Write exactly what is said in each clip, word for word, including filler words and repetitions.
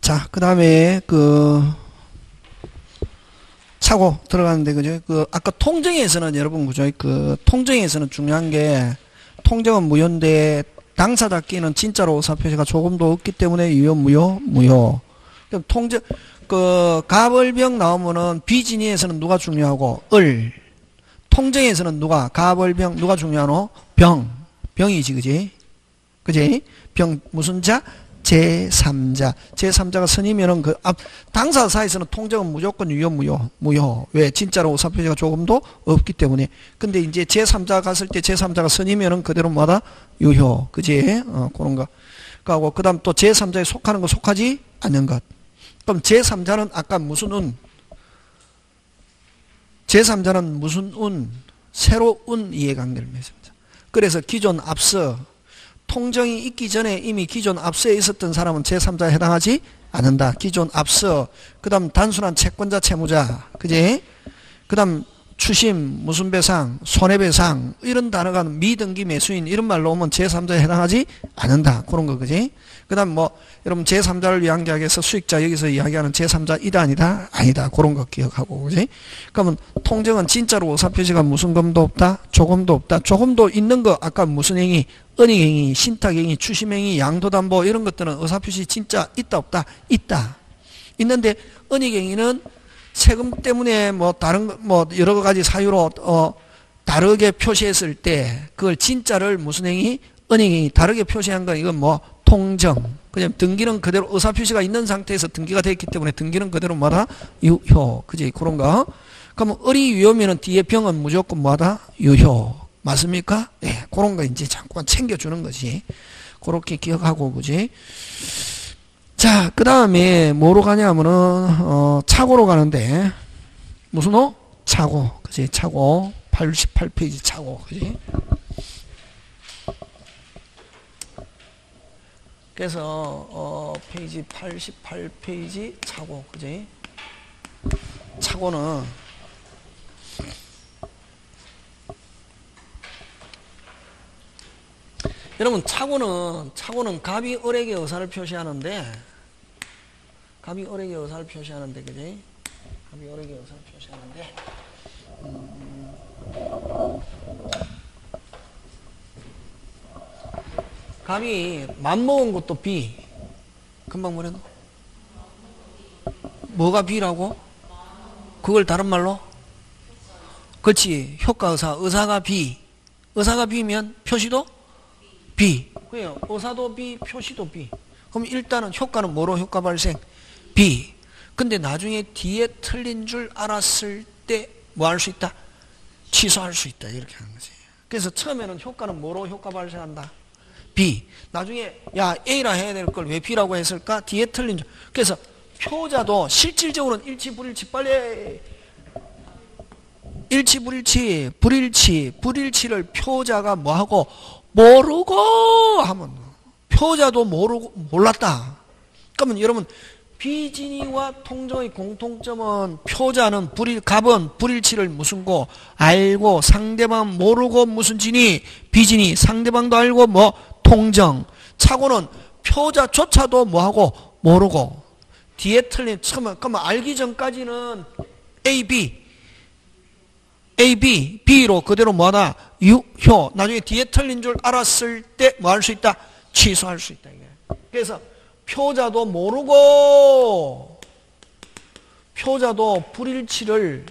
자, 그 다음에 그 차고 들어가는데 그죠? 그 아까 통정에서는 여러분 그죠? 그 통정에서는 중요한 게 통정은 무효인데 당사자 끼는 진짜로 의사표시가 조금도 없기 때문에 유효 무효 무효. 그럼 통정 그 가벌병 나오면은 비진이에서는 누가 중요하고 을. 통정에서는 누가 가벌병 누가 중요하노? 병. 병이지 그지? 그지? 병 무슨 자? 제삼자. 제삼자가 선이면은 그 앞 당사 사이에서는 통정은 무조건 유효 무효 무효. 왜? 진짜로 의사표시가 조금도 없기 때문에. 근데 이제 제삼자 갔을 때 제삼자가 선이면은 그대로 뭐다? 유효. 그지? 어, 그런 거. 그하고 그다음 또 제삼자에 속하는 거 속하지 않는 것. 그럼 제삼자는 아까 무슨 운? 제삼자는 무슨 운? 새로운 이해관계를 맺습니다. 그래서 기존 앞서 통정이 있기 전에 이미 기존 앞서에 있었던 사람은 제삼자에 해당하지 않는다. 기존 앞서. 그 다음 단순한 채권자 채무자. 그지? 그 다음 추심, 무슨 배상, 손해배상 이런 단어가 미등기 매수인 이런 말로 오면 제삼자에 해당하지 않는다. 그런 거 그지? 그 다음 뭐 여러분 제삼자를 위한하기 위해서 수익자 여기서 이야기하는 제삼자 이다 아니다? 아니다. 그런 거 기억하고 그지? 그러면 통정은 진짜로 의사표시가 무슨 검도 없다? 조금도 없다. 조금도 있는 거 아까 무슨 행위? 은행행위, 신탁행위, 추심행위, 양도담보 이런 것들은 의사표시 진짜 있다 없다? 있다. 있는데 은행행위는 세금 때문에 뭐 다른 뭐 여러 가지 사유로 어 다르게 표시했을 때 그걸 진짜를 무슨 행위? 은행행위 다르게 표시한 건 이건 뭐 통정. 그냥 등기는 그대로 의사표시가 있는 상태에서 등기가 되어 있기 때문에 등기는 그대로 뭐다? 유효. 그지? 그런 거. 그러면 을이 유효면은 뒤에 병은 무조건 뭐다? 유효. 맞습니까? 예. 네, 그런 거 이제 잠깐 챙겨주는 거지. 그렇게 기억하고, 그지? 자, 그 다음에 뭐로 가냐면은, 어, 차고로 가는데, 무슨 호? 차고. 그지? 차고. 팔십팔 페이지 차고. 그지? 그래서, 어, 페이지 팔십팔 페이지 차고. 그지? 차고는, 여러분 차고는 차고는 갑이 을에게 의사를 표시하는데 갑이 을에게 의사를 표시하는데 그지? 갑이 을에게 의사를 표시하는데 음, 갑이 맘먹은 것도 B 금방 뭐래도 뭐가 B라고? 그걸 다른 말로? 그렇지 효과의사 의사가 B 의사가 B면 표시도 B. 그래요. 의사도 B, 표시도 B. 그럼 일단은 효과는 뭐로 효과 발생? B. 근데 나중에 뒤에 틀린 줄 알았을 때 뭐 할 수 있다? 취소할 수 있다. 이렇게 하는 거지. 그래서 처음에는 효과는 뭐로 효과 발생한다? B. 나중에 야 A라 해야 될 걸 왜 B라고 했을까? 뒤에 틀린 줄. 그래서 표자도 실질적으로는 일치, 불일치 빨리 일치, 불일치, 불일치, 불일치를 표자가 뭐하고 모르고 하면 표자도 모르고 몰랐다. 그러면 여러분 비진이와 통정의 공통점은 표자는 불일 갑은 불일치를 무슨 고 알고 상대방 모르고 무슨 진이 비진이 상대방도 알고 뭐 통정 차고는 표자조차도 뭐하고 모르고 뒤에 틀린 처음에 그러면 알기 전까지는 A, B A, B, B로 그대로 뭐하다? 유효. 나중에 뒤에 틀린 줄 알았을 때 뭐 할 수 있다? 취소할 수 있다. 이게. 그래서 표자도 모르고 표자도 불일치를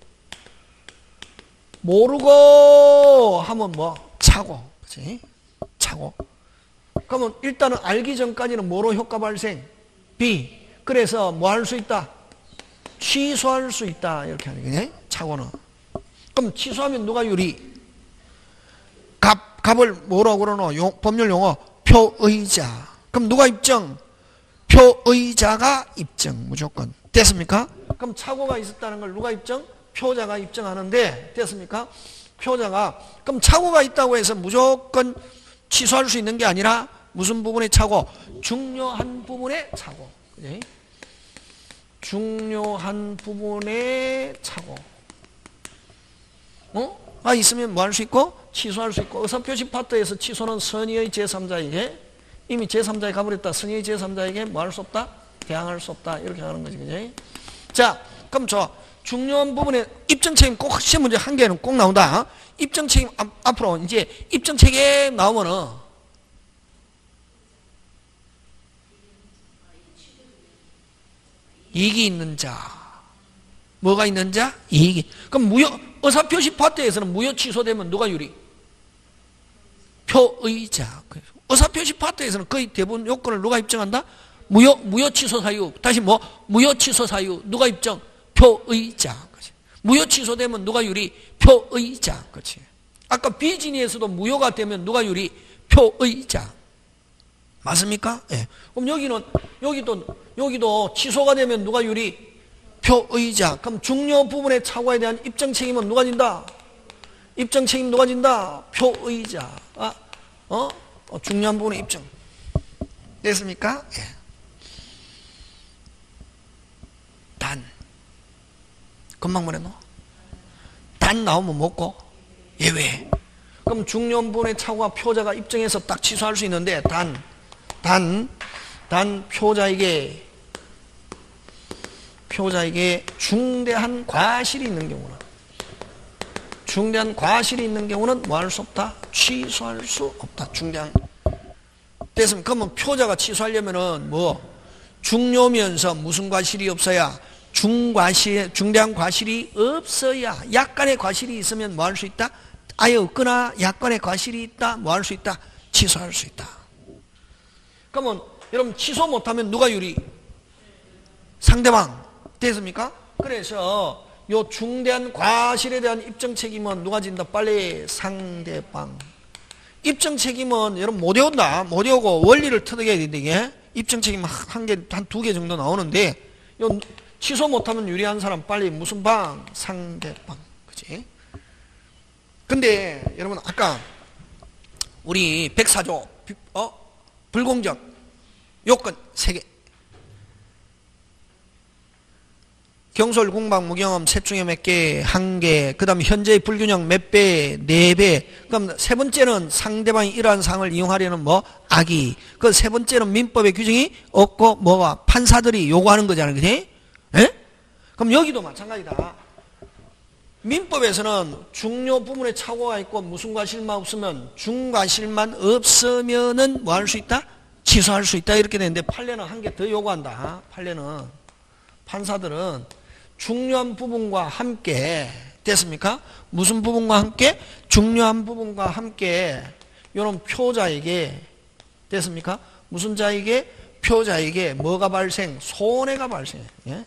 모르고 하면 뭐? 차고. 그치? 차고. 그러면 일단은 알기 전까지는 뭐로 효과 발생? B. 그래서 뭐 할 수 있다? 취소할 수 있다. 이렇게 하는 거네. 차고는. 그럼 취소하면 누가 유리? 갑, 갑을 뭐라고 그러노? 용, 법률 용어 표의자. 그럼 누가 입증? 표의자가 입증 무조건. 됐습니까? 그럼 차고가 있었다는 걸 누가 입증? 표자가 입증하는데 됐습니까? 표자가 그럼 차고가 있다고 해서 무조건 취소할 수 있는 게 아니라 무슨 부분의 차고? 중요한 부분의 차고. 그치? 중요한 부분의 차고. 어? 아 있으면 뭐 할 수 있고? 취소할 수 있고. 의사표시 파트에서 취소는 선의의 제삼자에게 이미 제삼자에 가버렸다. 선의의 제삼자에게 뭐 할 수 없다? 대항할 수 없다. 이렇게 하는 거지. 그지? 자, 그럼 저 중요한 부분에 입증 책임 꼭 시험 문제 한 개는 꼭 나온다. 입증 책임 앞, 앞으로 이제 입증 책임 나오면은 이익이 있는 자. 뭐가 있는 자? 이익이. 그럼 무효, 의사표시 파트에서는 무효 취소되면 누가 유리? 표의자. 의사표시 파트에서는 거의 대부분 요건을 누가 입증한다? 무효, 무효 취소 사유. 다시 뭐? 무효 취소 사유. 누가 입증? 표의자. 그치? 무효 취소되면 누가 유리? 표의자. 그치? 아까 비진이에서도 무효가 되면 누가 유리? 표의자. 맞습니까? 예. 그럼 여기는, 여기도, 여기도 취소가 되면 누가 유리? 표의자. 그럼 중요 부분의 착오에 대한 입증 책임은 누가 진다? 입증 책임 누가 진다? 표의자. 아, 어? 어 중요한 부분의 입증. 됐습니까? 예. 단. 금방 뭐랬노? 단 나오면 뭐고? 예외. 그럼 중요한 부분의 착오가 표자가 입증해서 딱 취소할 수 있는데, 단, 단, 단 표자에게 표자에게 중대한 과실이 있는 경우는 중대한 과실이 있는 경우는 뭐 할 수 없다? 취소할 수 없다. 중대한. 됐습니까? 그러면 표자가 취소하려면은 뭐 중요면서 무슨 과실이 없어야? 중과실, 중대한 과실이 없어야. 약간의 과실이 있으면 뭐 할 수 있다? 아예 없거나 약간의 과실이 있다. 뭐 할 수 있다? 취소할 수 있다. 그러면 여러분 취소 못하면 누가 유리? 상대방. 됐습니까? 그래서 요 중대한 과실에 대한 입증 책임은 누가 진다? 빨리 상대방. 입증 책임은 여러분 못 외운다. 못 외우고 원리를 터득해야 된다. 이게 입증 책임 한 개, 한 두 개 정도 나오는데 요 취소 못하면 유리한 사람 빨리 무슨 방? 상대방. 그치? 근데 여러분 아까 우리 백사조 어? 불공정 요건 세 개. 경솔, 공방, 무경험 셋 중에 몇 개? 한 개. 그 다음에 현재의 불균형 몇 배? 네 배. 그럼 세 번째는 상대방이 이러한 상을 이용하려는 뭐? 악의. 그 세 번째는 민법의 규정이 없고 뭐가? 판사들이 요구하는 거잖아요. 그치? 예? 그럼 여기도 마찬가지다. 민법에서는 중요 부분에 착오가 있고 무슨 과실만 없으면 중과실만 없으면은 뭐 할 수 있다? 취소할 수 있다. 이렇게 되는데 판례는 한 개 더 요구한다. 판례는. 판사들은 중요한 부분과 함께 됐습니까? 무슨 부분과 함께? 중요한 부분과 함께 이런 표자에게 됐습니까? 무슨 자에게? 표자에게 뭐가 발생? 손해가 발생. 예?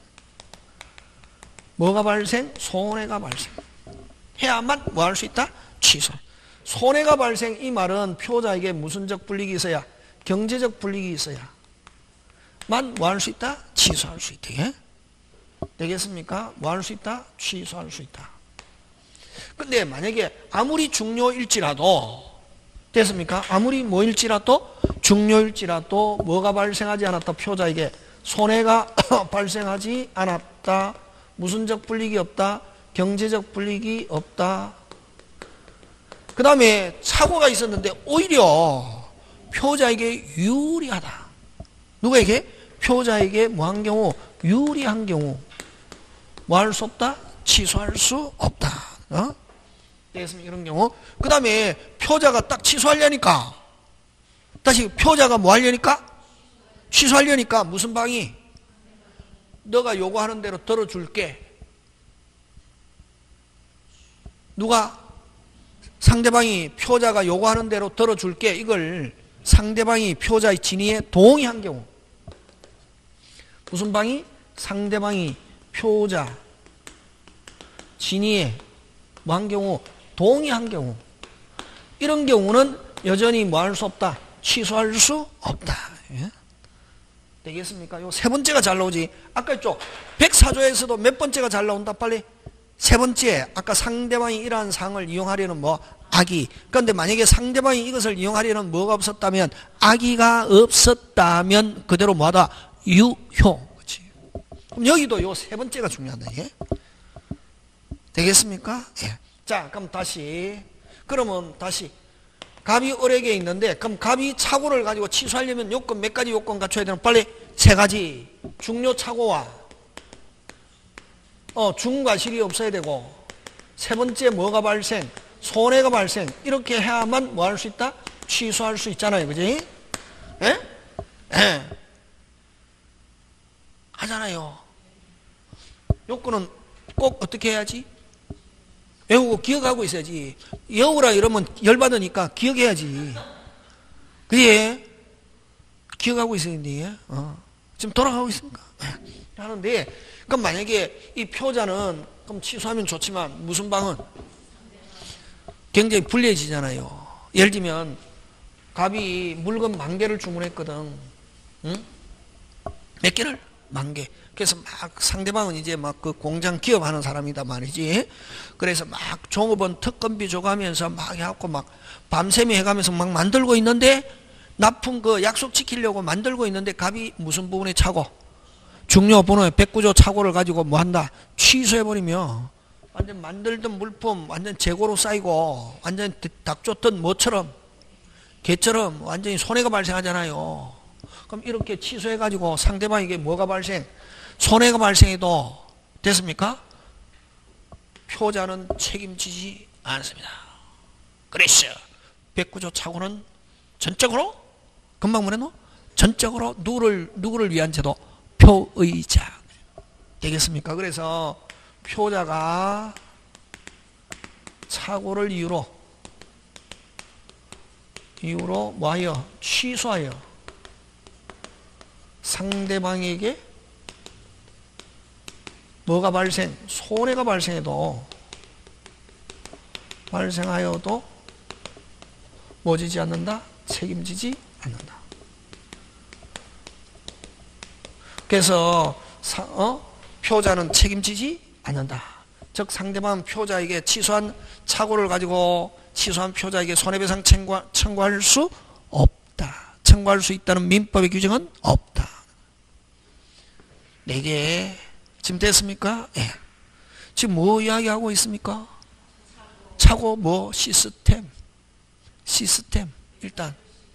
뭐가 발생? 손해가 발생. 해야만 뭐 할 수 있다? 취소. 손해가 발생 이 말은 표자에게 무슨적 불이익이 있어야? 경제적 불이익이 있어야 만 뭐 할 수 있다? 취소할 수 있다. 예? 되겠습니까? 뭐 할 수 있다? 취소할 수 있다. 근데 만약에 아무리 중요일지라도 됐습니까? 아무리 뭐일지라도 중요일지라도 뭐가 발생하지 않았다. 표자에게 손해가 발생하지 않았다. 무슨적 불이익이 없다. 경제적 불이익이 없다. 그 다음에 착오가 있었는데 오히려 표자에게 유리하다. 누구에게? 표자에게 뭐 한 경우? 유리한 경우 뭐 할 수 없다? 취소할 수 없다. 어? 되겠습니까? 이런 경우. 그 다음에 표자가 딱 취소하려니까 다시 표자가 뭐 하려니까? 취소하려니까 무슨 방이? 너가 요구하는 대로 들어줄게. 누가? 상대방이 표자가 요구하는 대로 들어줄게. 이걸 상대방이 표자의 진위에 동의한 경우. 무슨 방이? 상대방이 표자 진위에 뭐 한 경우? 동의한 경우. 이런 경우는 여전히 뭐 할 수 없다? 취소할 수 없다. 예? 되겠습니까? 요 세 번째가 잘 나오지. 아까 있죠? 백사조에서도 몇 번째가 잘 나온다? 빨리. 세 번째. 아까 상대방이 이러한 상을 이용하려는 뭐? 악의. 그런데 만약에 상대방이 이것을 이용하려는 뭐가 없었다면? 악의가 없었다면 그대로 뭐하다? 유효. 그렇지. 그럼 여기도 요 세 번째가 중요하다. 예? 되겠습니까? 예. 자, 그럼 다시. 그러면 다시. 갑이 을에게 있는데, 그럼 갑이 착오를 가지고 취소하려면 요건 몇 가지 요건 갖춰야 되나? 빨리. 세 가지 중요 착오와 어, 중과 실이 없어야 되고 세 번째 뭐가 발생? 손해가 발생. 이렇게 해야만 뭐 할 수 있다? 취소할 수 있잖아요. 그지? 예? 예. 하잖아요. 요건은 꼭 어떻게 해야지? 외우고 기억하고 있어야지. 외우라 이러면 열받으니까 기억해야지. 그게 기억하고 있어야지. 어. 지금 돌아가고 있습니까? 하는데, 그럼 만약에 이 표자는 그럼 취소하면 좋지만 무슨 방은 굉장히 불리해지잖아요. 예를 들면 갑이 물건 만 개를 주문했거든. 응? 몇 개를? 만 개. 그래서 막 상대방은 이제 막 그 공장 기업하는 사람이다 말이지. 그래서 막 종업원 특검비 줘가면서 막 해갖고 막 밤샘이 해가면서 막 만들고 있는데 납품 그 약속 지키려고 만들고 있는데 갑이 무슨 부분에 차고 중요 번호에 백구조 착오를 가지고 뭐 한다? 취소해버리면 완전 만들던 물품 완전 재고로 쌓이고 완전 닭 쫓던 뭐처럼 개처럼 완전히 손해가 발생하잖아요. 그럼 이렇게 취소해가지고 상대방에게 뭐가 발생? 손해가 발생해도 됐습니까? 표자는 책임지지 않습니다. 그래서 백구조 착오는 전적으로 금방 뭐랬노? 전적으로 누구를 누구를 위한 제도? 표의자 되겠습니까? 그래서 표자가 착오를 이유로 이유로 뭐하여? 취소하여 상대방에게 뭐가 발생? 손해가 발생해도 발생하여도 뭐 지지 않는다? 책임지지 않는다. 그래서 사, 어? 표자는 책임지지 않는다. 즉 상대방 표자에게 취소한 착오를 가지고 취소한 표자에게 손해배상 청구, 청구할 수 없다. 청구할 수 있다는 민법의 규정은 없다. 네 개 지금 됐습니까? 예. 지금 뭐 이야기하고 있습니까? 착오 뭐 시스템 시스템 일단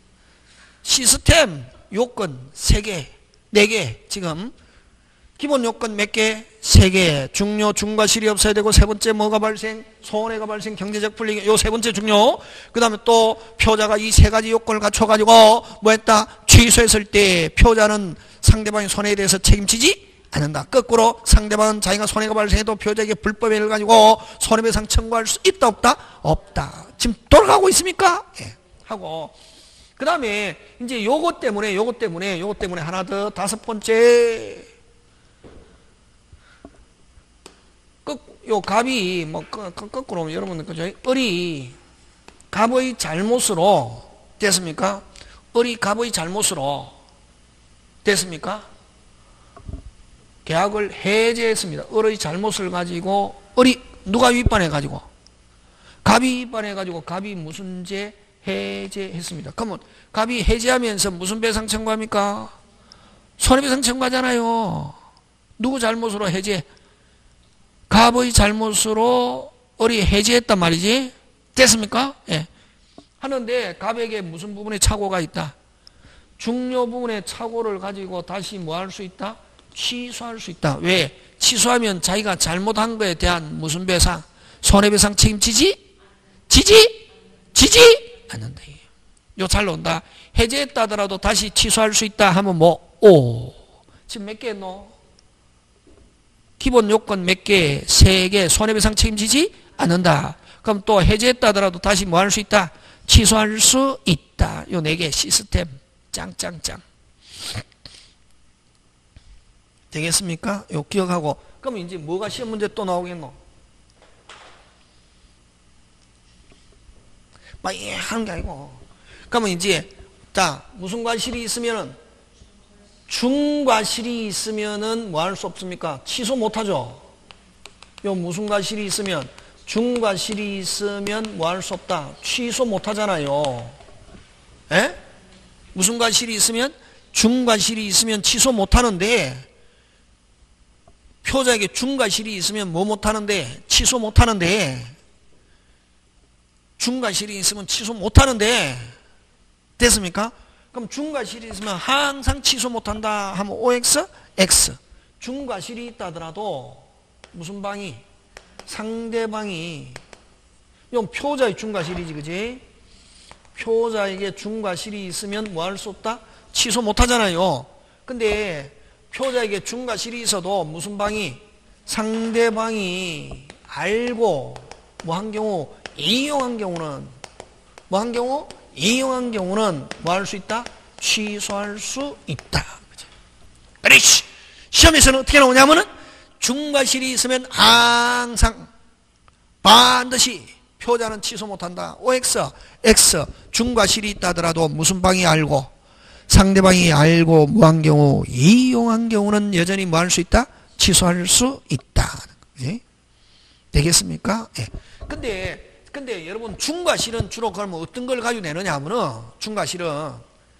시스템 요건 세 개 네 개 지금 기본 요건 몇 개? 세 개. 중요, 중과 실이 없어야 되고 세 번째 뭐가 발생? 손해가 발생, 경제적 불이익. 요 세 번째 중요. 그 다음에 또 표자가 이 세 가지 요건을 갖춰가지고 뭐 했다? 취소했을 때 표자는 상대방의 손해에 대해서 책임지지 않는다. 거꾸로 상대방은 자기가 손해가 발생해도 표자에게 불법에 의해 가지고 손해배상 청구할 수 있다 없다? 없다. 지금 돌아가고 있습니까? 예. 하고 그 다음에 이제 요것 때문에 요것 때문에 요것 때문에 하나 더 다섯 번째 요 갑이 뭐 거꾸로 여러분 그죠? 을이 갑의 잘못으로 됐습니까? 을이 갑의 잘못으로 됐습니까? 계약을 해제했습니다. 을의 잘못을 가지고 을이 누가 위반해 가지고 갑이 위반해 가지고 갑이 무슨 죄? 해제했습니다. 그러면 갑이 해제하면서 무슨 배상 청구합니까? 손해배상 청구하잖아요. 누구 잘못으로 해제? 갑의 잘못으로 을이 해제했단 말이지. 됐습니까? 예. 하는데 갑에게 무슨 부분에 착오가 있다? 중요 부분에 착오를 가지고 다시 뭐 할 수 있다? 취소할 수 있다. 왜? 취소하면 자기가 잘못한 거에 대한 무슨 배상? 손해배상 책임지지? 지지? 지지? 않는다. 요 잘 나온다. 해제했다 하더라도 다시 취소할 수 있다 하면 뭐? 오. 지금 몇 개 했노? 기본 요건 몇 개? 세 개. 손해배상 책임지지 않는다. 그럼 또 해제했다 하더라도 다시 뭐 할 수 있다? 취소할 수 있다. 요 네 개 시스템. 짱짱짱. 되겠습니까? 요 기억하고. 그럼 이제 뭐가 시험 문제 또 나오겠노? 막 예, 하는 게 아니고. 그러면 이제 자 무슨 과실이 있으면은 중과실이 있으면은 뭐 할 수 없습니까? 취소 못하죠. 요 무슨 과실이 있으면 중과실이 있으면 뭐 할 수 없다. 취소 못하잖아요. 에? 무슨 과실이 있으면 중과실이 있으면 취소 못하는데 표자에게 중과실이 있으면 뭐 못하는데 취소 못하는데 중과실이 있으면 취소 못하는데 됐습니까? 그럼 중과 실이 있으면 항상 취소 못한다 하면 오엑스, X. 중과 실이 있다 하더라도 무슨 방이? 상대방이, 이건 표자의 중과 실이지, 그지? 표자에게 중과 실이 있으면 뭐 할 수 없다? 취소 못하잖아요. 근데 표자에게 중과 실이 있어도 무슨 방이? 상대방이 알고 뭐 한 경우, 이용한 경우는 뭐 한 경우? 이용한 경우는 뭐 할 수 있다? 취소할 수 있다. 그렇지. 시험에서는 어떻게 나오냐면은 중과 실이 있으면 항상 반드시 표자는 취소 못한다. 오엑스, X. 중과 실이 있다 하더라도 무슨 방이 알고 상대방이 알고 뭐한 경우, 이용한 경우는 여전히 뭐 할 수 있다? 취소할 수 있다. 예? 되겠습니까? 예. 근데, 근데 여러분, 중과 실은 주로 그러면 어떤 걸 가지고 내느냐 하면은, 중과 실은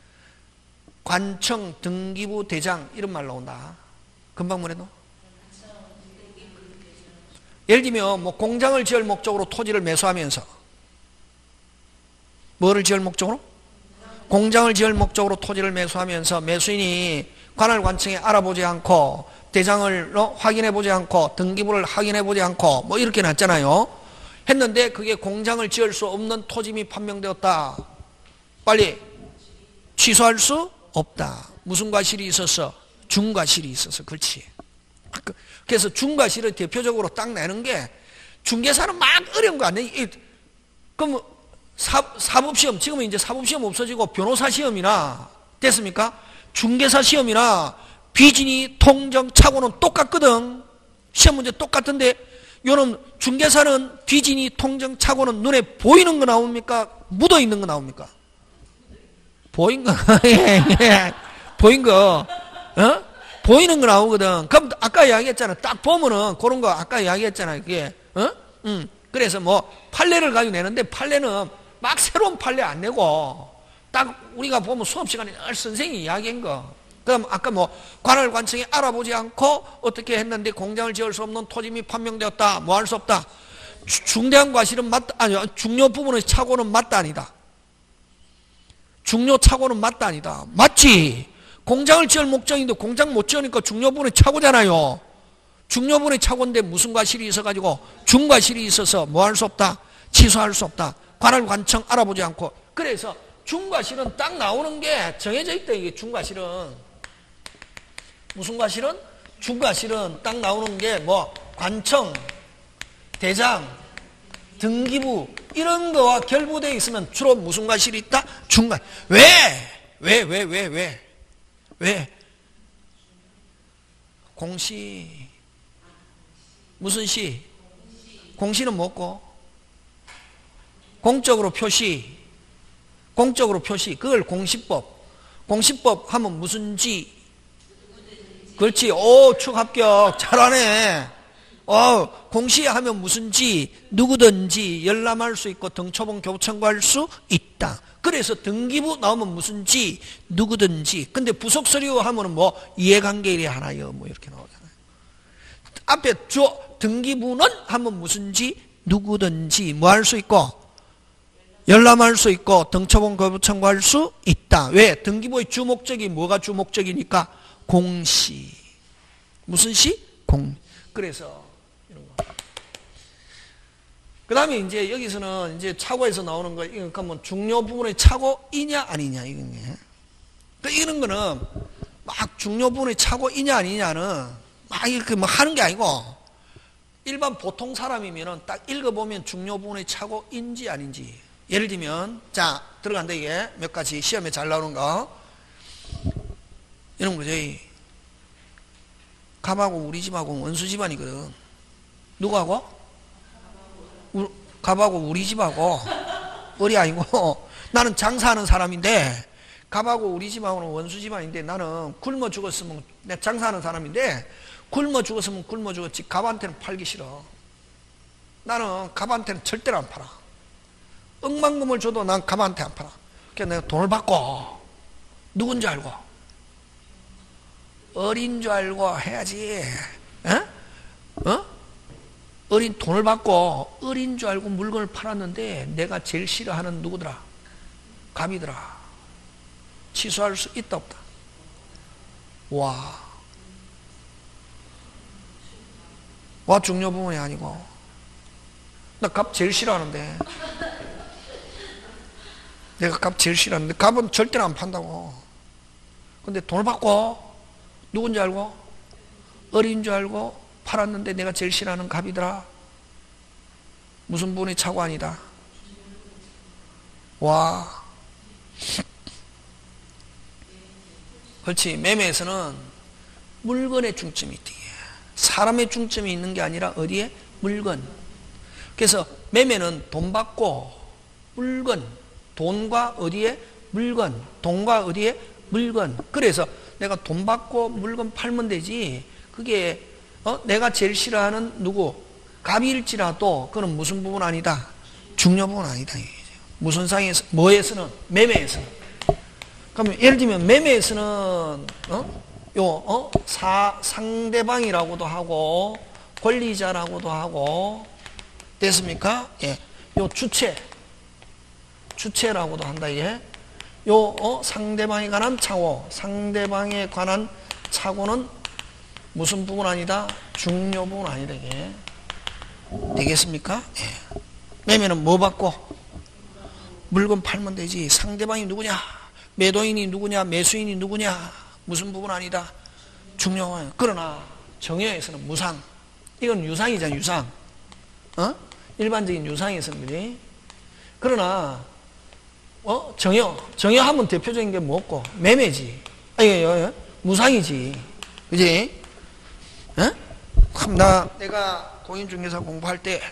관청, 등기부, 대장, 이런 말 나온다. 금방 뭐래도? 예를 들면, 뭐, 공장을 지을 목적으로 토지를 매수하면서, 뭐를 지을 목적으로? 공장을 지을 목적으로 토지를 매수하면서 매수인이 관할 관청에 알아보지 않고 대장을 어, 확인해 보지 않고 등기부를 확인해 보지 않고 뭐 이렇게 놨잖아요. 했는데 그게 공장을 지을 수 없는 토지 및 판명되었다. 빨리 취소할 수 없다. 무슨 과실이 있었어? 중과실이 있어서. 그렇지. 그래서 중과실을 대표적으로 딱 내는 게, 중개사는 막 어려운 거 아니에요. 그럼 사, 사법시험, 지금은 이제 사법시험 없어지고 변호사 시험이나 됐습니까? 중개사 시험이나 비진이 통정 착오는 똑같거든. 시험 문제 똑같은데, 요놈 중개사는 비진이 통정 착오는 눈에 보이는 거 나옵니까? 묻어 있는 거 나옵니까? 보인 거. 예, 예. 보인 거. 어? 보이는 거 나오거든. 그럼 아까 이야기했잖아. 딱 보면은 그런 거 아까 이야기했잖아. 그게. 어? 음. 그래서 뭐 판례를 가지고 내는데, 판례는 막 새로운 판례 안 내고 딱 우리가 보면 수업 시간에 늘 선생님이 이야기한 거. 그럼 아까 뭐 관할 관청에 알아보지 않고 어떻게 했는데 공장을 지을 수 없는 토지 및 판명되었다. 뭐 할 수 없다. 중대한 과실은 맞다. 아니, 중요 부분의 착오는 맞다 아니다. 중요 착오는 맞다 아니다. 맞지. 공장을 지을 목적인데 공장 못 지으니까 중요 부분의 착오잖아요. 중요 부분의 착오인데 무슨 과실이 있어가지고 중과실이 있어서 뭐 할 수 없다. 취소할 수 없다. 관할 관청 알아보지 않고. 그래서 중과실은 딱 나오는 게 정해져 있다. 이게 중과실은. 무슨 과실은? 중과실은 딱 나오는 게 뭐 관청, 대장, 등기부 이런 거와 결부되어 있으면 주로 무슨 과실이 있다? 중과. 왜? 왜? 왜? 왜? 왜? 왜? 공시. 무슨 시? 공시는 뭐고? 공적으로 표시. 공적으로 표시. 그걸 공시법. 공시법 하면 무슨 지? 그렇지. 오, 축 합격. 잘하네. 어, 공시하면 무슨 지? 누구든지 열람할 수 있고 등초본 교부 청구할 수 있다. 그래서 등기부 나오면 무슨 지? 누구든지. 근데 부속서류 하면은 뭐 이해관계일이 하나요. 뭐 이렇게 나오잖아요. 앞에 주 등기부는 하면 무슨 지? 누구든지 뭐 할 수 있고 열람할 수 있고 등초본 교부 청구할 수 있다. 왜? 등기부의 주목적이 뭐가 주목적이니까? 공시. 무슨 시? 공. 그래서 이런 거. 그 다음에 이제 여기서는 이제 착오에서 나오는 거, 이거 그러면 중요 부분의 착오이냐 아니냐 이건 게. 그 이런 거는 막 중요 부분의 착오이냐 아니냐는 막 이렇게 뭐 하는 게 아니고, 일반 보통 사람이면은 딱 읽어보면 중요 부분의 착오인지 아닌지. 예를 들면 자 들어간다. 이게 몇 가지 시험에 잘 나오는 거 이런 거죠. 갑하고 우리 집하고 원수 집안이거든. 누구하고? 우, 갑하고 우리 집하고. 어리 아니고 나는 장사하는 사람인데 갑하고 우리 집하고는 원수 집안인데, 나는 굶어 죽었으면, 내가 장사하는 사람인데 굶어 죽었으면 굶어 죽었지 갑한테는 팔기 싫어. 나는 갑한테는 절대로 안 팔아. 억만금을 줘도 난 갑한테 안 팔아. 그러니까 내가 돈을 받고 누군지 알고 어린 줄 알고 해야지. 어? 어? 어린 돈을 받고 어린 줄 알고 물건을 팔았는데 내가 제일 싫어하는 누구더라? 갑이더라. 취소할 수 있다 없다? 와. 와 중요 부분이 아니고. 나 값 제일 싫어하는데. 내가 값 제일 싫어하는데 값은 절대로 안 판다고. 근데 돈을 받고 누군지 알고 어린 줄 알고 팔았는데 내가 제일 싫어하는 값이더라. 무슨 부분이 착오 아니다? 와. 그렇지. 매매에서는 물건에 중점이 있대. 사람의 중점이 있는 게 아니라 어디에? 물건. 그래서 매매는 돈 받고 물건, 돈과 어디에? 물건, 돈과 어디에? 물건. 그래서 내가 돈 받고 물건 팔면 되지. 그게 어? 내가 제일 싫어하는 누구? 갑일지라도 그건 무슨 부분 아니다? 중요 부분 아니다. 무슨 상에서? 뭐에서는? 매매에서는. 그러면 예를 들면 매매에서는 어? 요 어? 사, 상대방이라고도 하고 권리자라고도 하고 됐습니까? 예. 요 주체 주체라고도 한다. 예. 요 어? 상대방에 관한 착오, 상대방에 관한 착오는 무슨 부분 아니다? 중요 부분 아니다. 이게 되겠습니까? 예. 매매는 뭐 받고? 물건 팔면 되지. 상대방이 누구냐? 매도인이 누구냐? 매수인이 누구냐? 무슨 부분 아니다? 중요한. 그러나 정여에서는 무상. 이건 유상이잖아. 유상. 어? 일반적인 유상에서는 그지. 그러나 어? 정여. 정여하면 대표적인 게 뭐고? 매매지. 아니, 무상이지. 그지? 어? 그럼 나 내가 공인중개사 공부할 때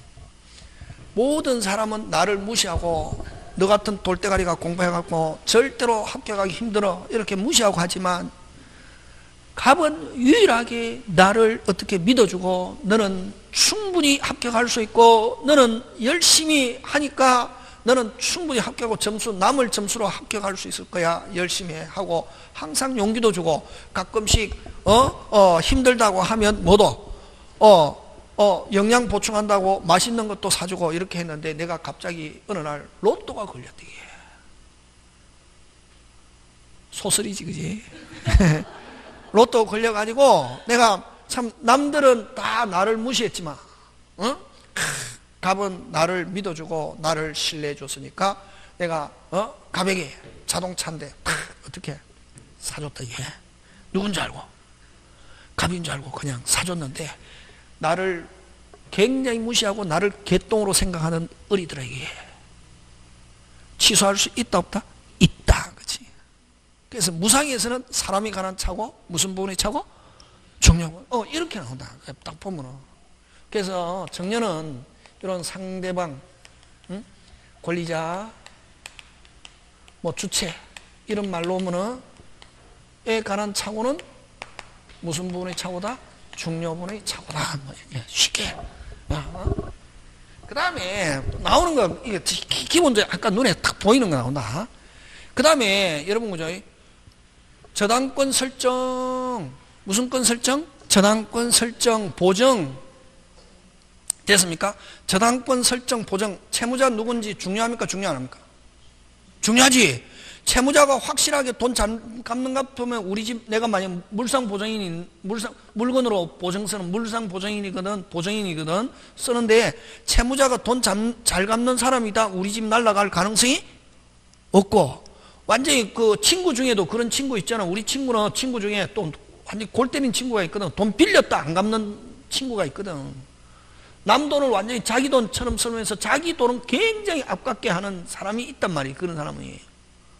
모든 사람은 나를 무시하고 너 같은 돌대가리가 공부해갖고 절대로 합격하기 힘들어 이렇게 무시하고 하지만 갑은 유일하게 나를 어떻게 믿어주고 너는 충분히 합격할 수 있고 너는 열심히 하니까 너는 충분히 합격하고 점수 남을 점수로 합격할 수 있을 거야. 열심히 해 하고 항상 용기도 주고 가끔씩 어? 어 힘들다고 하면 뭐도 어 어, 영양 보충한다고 맛있는 것도 사주고 이렇게 했는데 내가 갑자기 어느 날 로또가 걸렸대. 소설이지, 그지? 로또 걸려가지고 내가 참 남들은 다 나를 무시했지만, 어? 갑은 나를 믿어주고 나를 신뢰해줬으니까 내가, 어? 갑에게 자동차인데, 어떻게 사줬다, 이게. 누군지 알고, 갑인 줄 알고 그냥 사줬는데, 나를 굉장히 무시하고 나를 개똥으로 생각하는 어리더라. 이게 취소할 수 있다 없다? 있다. 그치? 그래서 무상에서는 사람이 관한 차고 무슨 부분이 차고? 중요한 어 이렇게 나온다. 딱 보면은. 그래서 정년은 이런 상대방, 응? 권리자, 뭐 주체 이런 말로 오면은 에 관한 차고는 무슨 부분의 차고다? 중요 부분의 차고다. 뭐 쉽게. 어? 그 다음에 나오는 거 이게 기본적으로 아까 눈에 딱 보이는 거 나온다. 그 다음에 여러분 그죠? 저당권 설정 무슨 권 설정? 저당권 설정 보정 됐습니까? 저당권 설정 보정 채무자 누군지 중요합니까? 중요 안 합니까? 중요하지. 채무자가 확실하게 돈 갚는 것 보면 우리 집 내가 만약 물상 보증인이 물상 물건으로 보증 쓰는 물상 보증인이거든 보증인이거든 쓰는데 채무자가 돈 잘 갚는 사람이다 우리 집 날라갈 가능성이 없고 완전히 그 친구 중에도 그런 친구 있잖아. 우리 친구는 친구 중에 또 완전히 골 때린 친구가 있거든. 돈 빌렸다 안 갚는 친구가 있거든. 남 돈을 완전히 자기 돈처럼 쓰면서 자기 돈은 굉장히 아깝게 하는 사람이 있단 말이에요. 그런 사람이.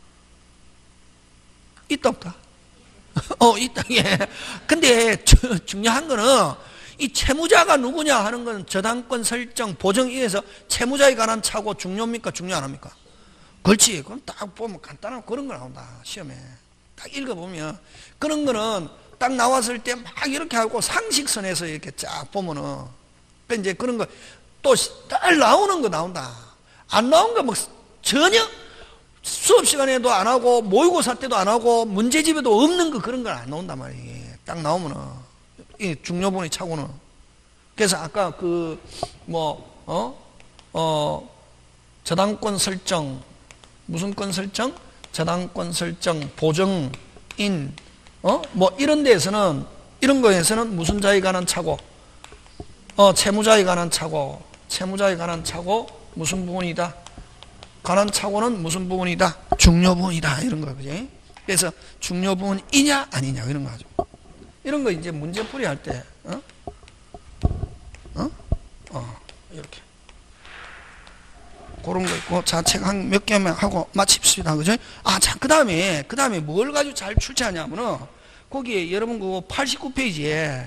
있다 없다? 어 있다. 예. 근데 저, 중요한 거는 이 채무자가 누구냐 하는 건 저당권 설정 보정위에서 채무자에 관한 차고 중요합니까? 중요 안 합니까? 그렇지. 그럼 딱 보면 간단한 그런 거 나온다. 시험에 딱 읽어보면 그런 거는 딱 나왔을 때 막 이렇게 하고 상식선에서 이렇게 쫙 보면은 그 이제 그런 거 또 딱 나오는 거 나온다. 안 나온 거 뭐 전혀 수업 시간에도 안 하고 모의고사 때도 안 하고 문제집에도 없는 거 그런 건 안 나온단 말이에요. 딱 나오면은 이 중요 부분이 차고는. 그래서 아까 그 뭐 어? 어 저당권 설정 무슨 권 설정? 저당권 설정, 보증인, 어? 뭐 이런 데에서는, 이런 거에서는 무슨 자에 관한 차고, 어, 채무자에 관한 차고, 채무자에 관한 차고, 무슨 부분이다? 관한 차고는 무슨 부분이다? 중요 부분이다. 이런 거, 그지? 그래서 중요 부분이냐, 아니냐, 이런 거 하죠. 이런 거 이제 문제풀이 할 때, 어? 어? 어, 이렇게. 그런 거 있고, 자, 책 한 몇 개만 하고 마칩시다. 그죠? 아, 자, 그 다음에, 그 다음에 뭘 가지고 잘 출제하냐면은, 거기에 여러분 그 팔십구 페이지에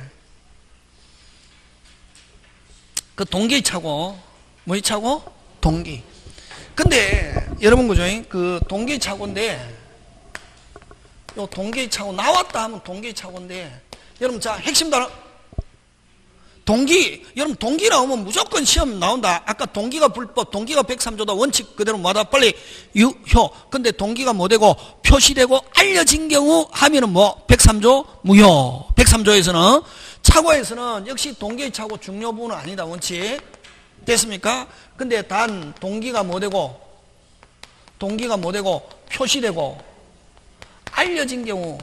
그 동기 차고, 뭐이 차고? 동기. 근데, 여러분 그죠? 그 동기 차고인데, 요 동기 차고 나왔다 하면 동기 차고인데, 여러분 자, 핵심 단어, 동기, 여러분 동기 나오면 무조건 시험 나온다. 아까 동기가 불법, 동기가 백삼 조다 원칙 그대로 뭐다 빨리 유효. 근데 동기가 뭐 되고 표시되고 알려진 경우 하면은 뭐 백삼 조 무효. 백삼 조에서는 차고에서는 역시 동기의 차고 중요 부분은 아니다 원칙. 됐습니까? 근데 단 동기가 뭐 되고 동기가 뭐 되고 표시되고 알려진 경우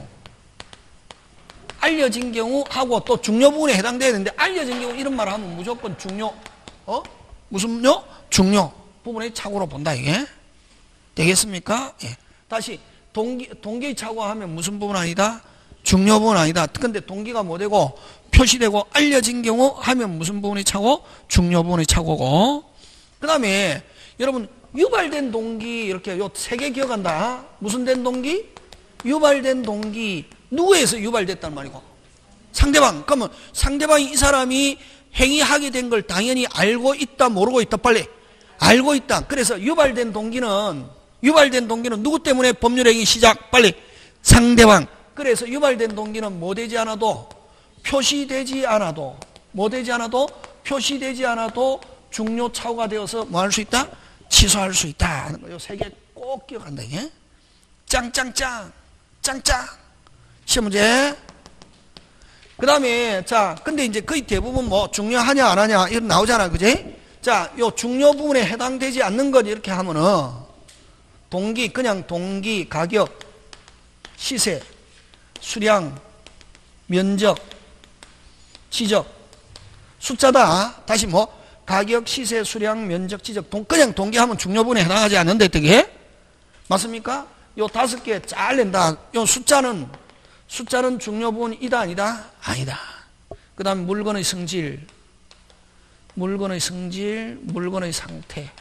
알려진 경우 하고 또 중요 부분에 해당돼야 되는데 알려진 경우 이런 말을 하면 무조건 중요 어? 무슨요? 중요 부분의 착오로 본다 이게 되겠습니까? 예. 다시 동기, 동기 착오 하면 무슨 부분 아니다? 중요 부분 아니다. 근데 동기가 뭐 되고 표시되고 알려진 경우 하면 무슨 부분이 착오? 중요 부분의 착오고 그 다음에 여러분 유발된 동기 이렇게 요 세 개 기억한다. 무슨 된 동기? 유발된 동기 누구에서 유발됐단 말이고 상대방. 그러면 상대방이 이 사람이 행위하게 된 걸 당연히 알고 있다 모르고 있다 빨리 알고 있다. 그래서 유발된 동기는 유발된 동기는 누구 때문에 법률행위 시작 빨리 상대방. 그래서 유발된 동기는 뭐 되지 않아도 표시되지 않아도 뭐 되지 않아도 표시되지 않아도 중요 착오가 되어서 뭐 할 수 있다? 취소할 수 있다 하는 거예요. 세 개 꼭 기억한다 이게. 짱짱짱 짱짱 시험 문제. 그 다음에 자 근데 이제 거의 대부분 뭐 중요하냐 안 하냐 이런 나오잖아 그지? 자 요 중요 부분에 해당되지 않는 것 이렇게 하면은 동기 그냥 동기 가격 시세 수량 면적 지적 숫자다. 다시 뭐 가격 시세 수량 면적 지적 동, 그냥 동기하면 중요 부분에 해당하지 않는데 되게 맞습니까? 요 다섯 개 잘 낸다. 요 숫자는 숫자는 중요 부분이다 아니다? 아니다. 그 다음 물건의 성질 물건의 성질 물건의 상태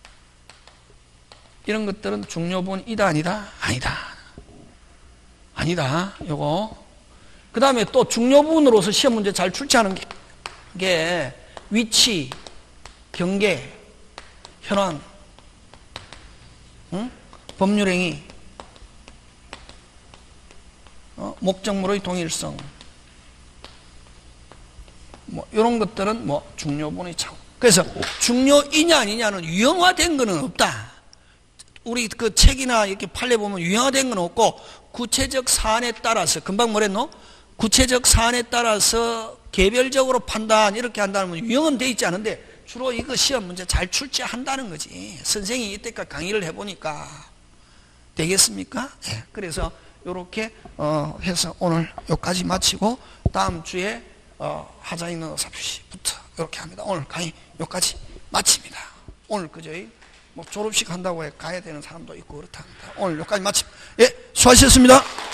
이런 것들은 중요 부분이다 아니다? 아니다. 아니다. 요거 그 다음에 또 중요 부분으로서 시험 문제 잘 출제하는 게, 게 위치 경계 현황 응? 법률행위 어? 목적물의 동일성 뭐 이런 것들은 뭐 중요 부분의 차고. 그래서 중요이냐 아니냐는 유형화된 거는 없다. 우리 그 책이나 이렇게 판례 보면 유형화된 건 없고 구체적 사안에 따라서 금방 뭐랬노? 구체적 사안에 따라서 개별적으로 판단 이렇게 한다면 유형은 돼 있지 않은데 주로 이거 시험 문제 잘 출제한다는 거지. 선생님이 이때까지 강의를 해보니까 되겠습니까? 네. 그래서 이렇게 어 해서 오늘 여기까지 마치고 다음 주에 어 하자 있는 사표시부터 이렇게 합니다. 오늘 강의 여기까지 마칩니다. 오늘 그저 뭐 졸업식 한다고 해 가야 되는 사람도 있고 그렇답니다. 오늘 여기까지 마칩니다. 예, 수고하셨습니다.